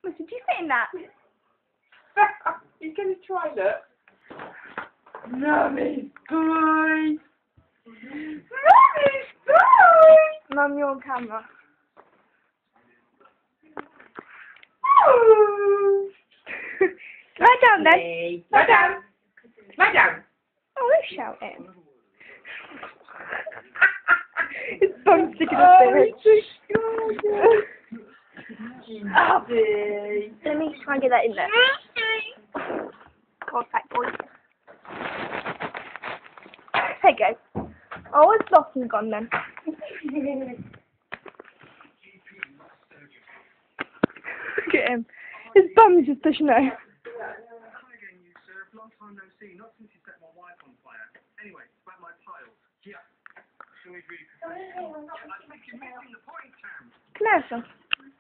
Did you say that? He's going to try, look. Mummy's boy. Mummy's boy. Mum, you're on camera. Lie down then. Lie down. Lie down. Oh, let's shout it. His bum's sticking up there. Let me try and get that in there. God, fat boy. There you go. Oh, it's lost and gone then. Look at him. His bum's just pushing out. Hi again, you sir. Long time no see. Not since you set my wife on fire. Anyway, about my tiles. Yeah. Show me really. I think you're missing the point, Tam. Can I have some?